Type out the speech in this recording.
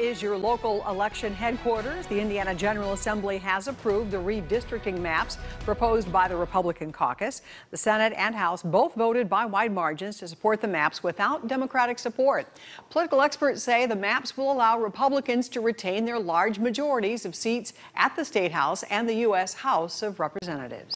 is your local election headquarters. The Indiana General Assembly has approved the redistricting maps proposed by the Republican caucus. The Senate and House both voted by wide margins to support the maps without Democratic support. Political experts say the maps will allow Republicans to retain their large majorities of seats at the State House and the U.S. House of Representatives.